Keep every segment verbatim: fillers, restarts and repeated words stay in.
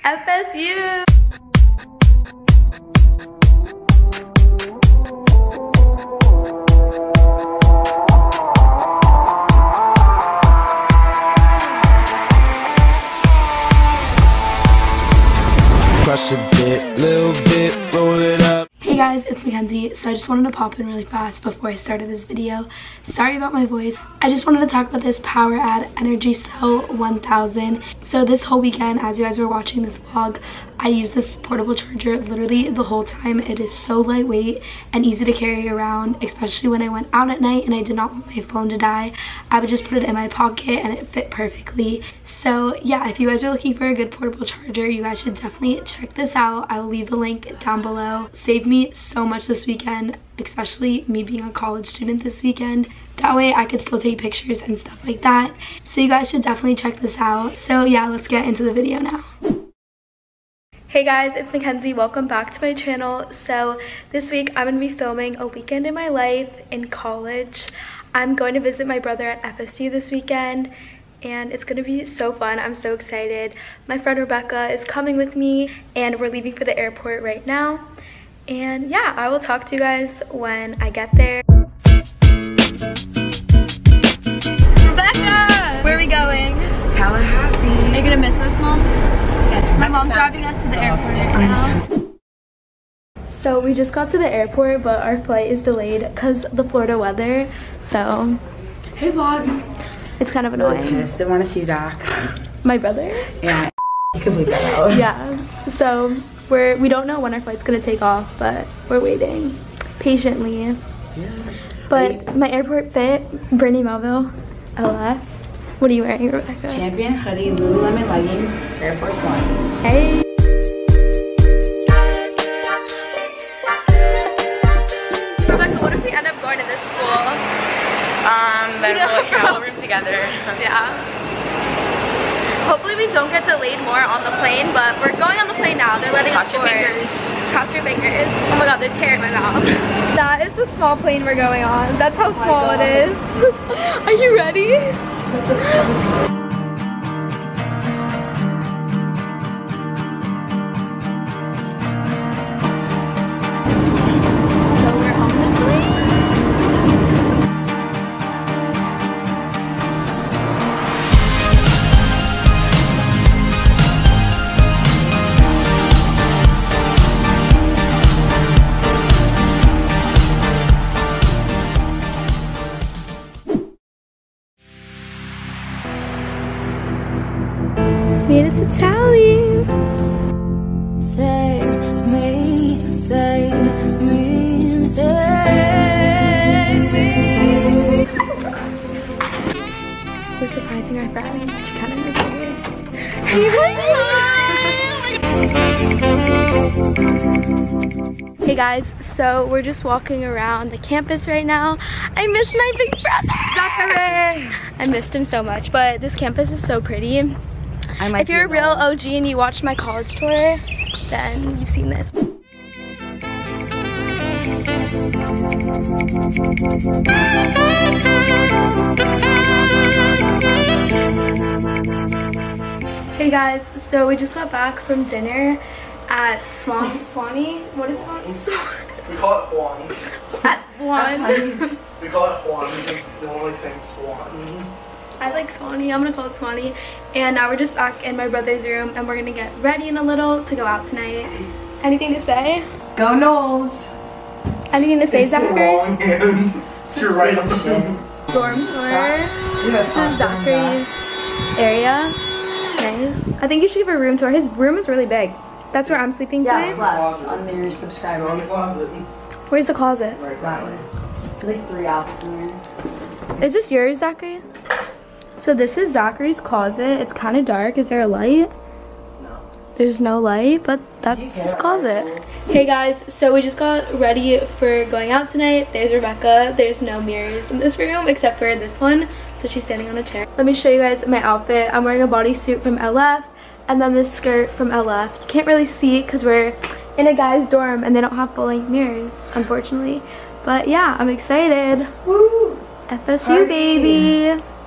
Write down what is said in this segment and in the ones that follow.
F S U! Crush a bit, little bit, roll it up. Hey guys, it's Mackenzie. So I just wanted to pop in really fast before I started this video. Sorry about my voice. I just wanted to talk about this Power Ad Energy Cell one thousand. So this whole weekend, as you guys were watching this vlog, I used this portable charger literally the whole time. It is so lightweight and easy to carry around, especially when I went out at night and I did not want my phone to die. I would just put it in my pocket and it fit perfectly. So yeah, if you guys are looking for a good portable charger, you guys should definitely check this out. I will leave the link down below. Saved me so much this weekend, especially me being a college student this weekend. That way I could still take pictures and stuff like that. So you guys should definitely check this out. So yeah, let's get into the video now. Hey guys, it's Mackenzie. Welcome back to my channel. So this week I'm going to be filming a weekend in my life in college. I'm going to visit my brother at F S U this weekend and it's going to be so fun. I'm so excited. My friend Rebecca is coming with me and we're leaving for the airport right now. And yeah, I will talk to you guys when I get there. Rebecca! Where are we going? Tallahassee. Are you going to miss us, Mom? Yes, My mom's driving us to the airport right now. So we just got to the airport, but our flight is delayed because the Florida weather. So Hey vlog. it's kind of annoying. I still want to see Zach. My brother? Yeah, you can bleep that out. Yeah. So we're we don't know when our flight's gonna take off, but we're waiting patiently. Yeah. But Wait. my airport fit, Brittany Melville, L F. What are you wearing, Rebecca? Champion hoodie, Lululemon leggings, Air Force Ones. Hey. Rebecca, what if we end up going to this school? Um, then No. we'll travel room together. Yeah. Hopefully we don't get delayed more on the plane, but we're going on the plane now. They're letting Cross us your board. fingers. Cross your fingers. Oh my god, there's hair in my mouth. That is the small plane we're going on. That's how small God. it is. Are you ready? So we're on the plane. Made it to Tally. Save me, save me, save me. We're surprising our friend. She kind of knows we're here. Hey guys, so we're just walking around the campus right now. I miss my big brother. Zachary! I missed him so much, but this campus is so pretty. I might If you're a be real wrong. O G and you watched my college tour, then you've seen this. Hey guys, so we just got back from dinner at Swan Swanee. What is it called? Swan We call it Juan. at one. We call it Juan because they always say Swan. I like Swanee. I'm gonna call it Swanee. And now we're just back in my brother's room and we're gonna get ready in a little to go out tonight. Anything to say? Go Knowles! Anything to say, It's the Zachary? wrong hand. It's your right on the phone. Dorm tour. This is Zachary's area. Nice. I think you should give a room tour. His room is really big. That's where I'm sleeping Yeah, tonight. flex on their Go in the subscribers. closet. Where's the closet? Right That there. way. There's like three outfits in there. Is this yours, Zachary? So this is Zachary's closet. It's kind of dark. Is there a light? No. There's no light, but that's his closet. Hey guys, so we just got ready for going out tonight. There's Rebecca. There's no mirrors in this room except for this one. So she's standing on a chair. Let me show you guys my outfit. I'm wearing a bodysuit from L F and then this skirt from L F. You can't really see it because we're in a guy's dorm and they don't have full-length mirrors, unfortunately. But yeah, I'm excited. Woo! F S U, Party. baby.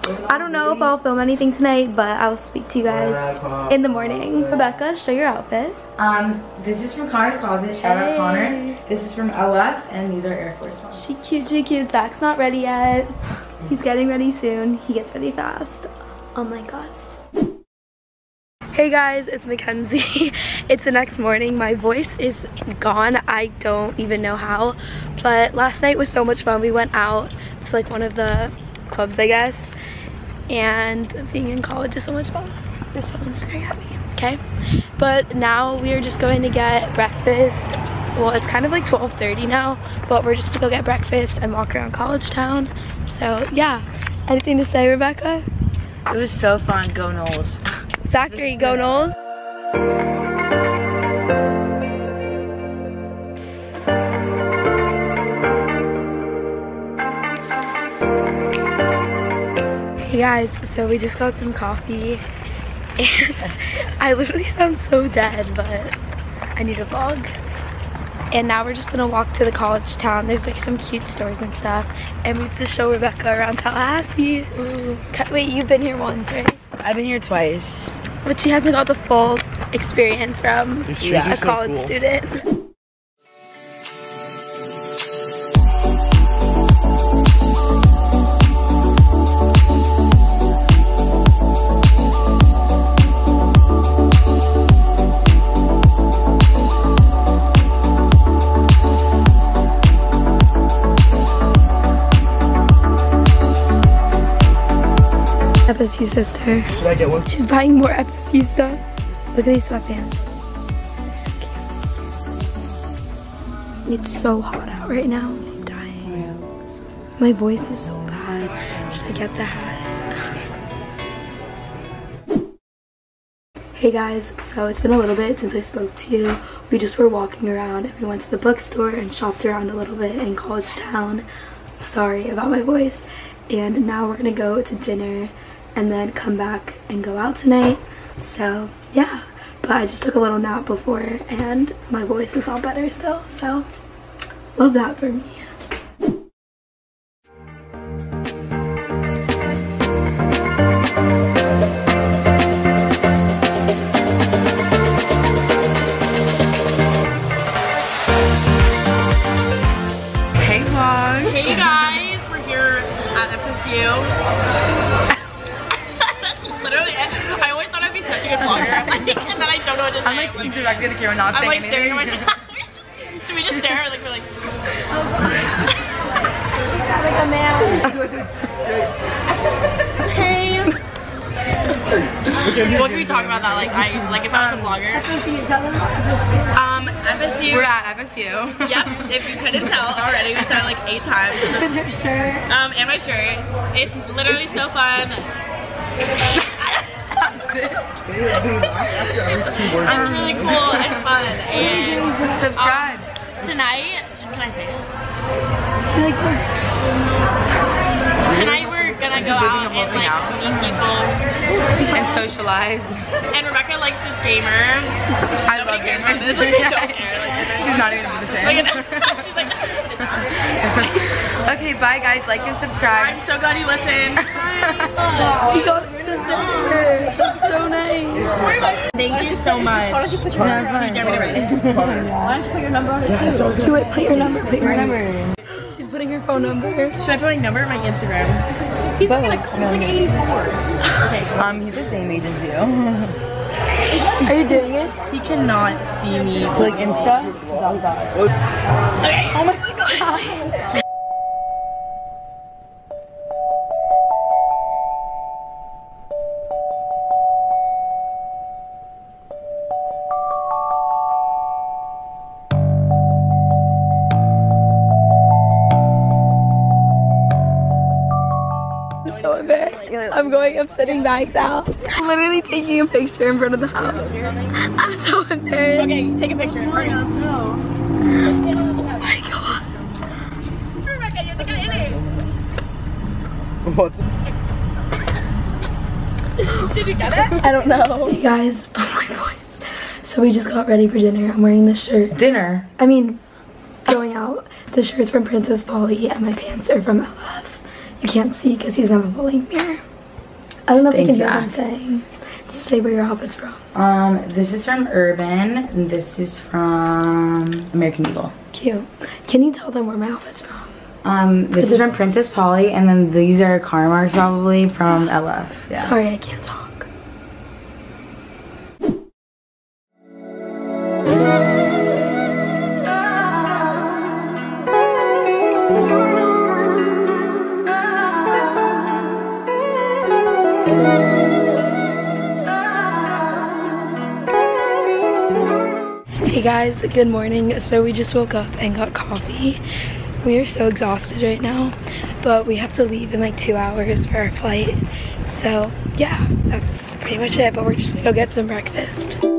I don't know if I'll film anything tonight, but I will speak to you guys in the morning. Rebecca, show your outfit. Um, this is from Connor's Closet. Shout Hey. out Connor. This is from L F, and these are Air Force Ones. She cute, she cute. Zach's not ready yet. He's getting ready soon. He gets ready fast, unlike us. Hey guys, it's Mackenzie. It's the next morning. My voice is gone. I don't even know how, but last night was so much fun. We went out to like one of the clubs, I guess, and being in college is so much fun. This one's very happy, okay? But now we are just going to get breakfast. Well, it's kind of like twelve thirty now, but we're just gonna go get breakfast and walk around College Town. So yeah, anything to say, Rebecca? It was so fun. Go Knowles. Zachary, go Knowles. Hey guys, so we just got some coffee and I literally sound so dead, but I need a vlog. And now we're just gonna walk to the College Town. There's like some cute stores and stuff, and we have to show Rebecca around Tallahassee. Ooh. Wait, you've been here once, right? I've been here twice. But she hasn't got the full experience from Yeah. a so college cool. student. F S U sister. Should I get one? She's buying more F S U stuff. Look at these sweatpants. They're so cute. It's so hot out right now. I'm dying. My voice is so bad. Should I get the hat? Hey guys, so it's been a little bit since I spoke to you. We just were walking around and we went to the bookstore and shopped around a little bit in College Town. Sorry about my voice. And now we're gonna go to dinner and then come back and go out tonight. So yeah, but I just took a little nap before and my voice is all better still, so love that for me. Hey vlog. Hey guys, we're here at F S U. Literally, I always thought I'd be such a good vlogger, and then I don't know what to say. I'm like looking directly at the camera, not I'm saying like staring at anything. myself. Should we just stare? Like we're like, Like a man. hey. What can we talk about that? Like I, like if I was a vlogger. Um, F S U. We're at F S U. Yep. If you couldn't tell already, we said it like eight times. And her shirt. Um, and my shirt. It's literally so fun. It's really cool and fun. And Subscribe. um, tonight, can I say it? Tonight we're gonna go living out a and lovely like out. meet people. And socialize. And Rebecca likes this gamer. I love Nobody cares gamers. about this. Like, they don't care. Like, She's not even gonna say. like, she's like, Okay, bye guys. Like and subscribe. I'm so glad you listened. He got a sister. That's so nice. Thank you so much. Do you dare me to read it? Do it. Put your number. Put your number. She's putting her phone number. Should I put my number on my Instagram? He's like, like, he's like eighty-four. Okay. Um, he's the same age as you. Are you doing it? He cannot see me. Like Insta? Okay. Oh my gosh. So embarrassed. I'm going, I'm sitting back out. I'm literally taking a picture in front of the house. I'm so embarrassed. Okay, take a picture. Hurry up. Let's go. Oh my god. Rebecca, you have to get in it. What's Did you get it? I don't know. Hey guys, oh my voice. So we just got ready for dinner. I'm wearing this shirt. Dinner. I mean, going out. The shirt's from Princess Polly and my pants are from L F. You can't see because he's not a bowling mirror. I don't know if you Thanks, can hear what I'm Zach. saying. Say where your outfit's from. Um, this is from Urban, and this is from American Eagle. Cute. Can you tell them where my outfit's from? Um, this is from Princess Polly, and then these are car marks probably from L F. Yeah. Sorry, I can't talk. Hey guys, good morning. So we just woke up and got coffee. We are so exhausted right now, but we have to leave in like two hours for our flight. So yeah, that's pretty much it, but we're just gonna go get some breakfast.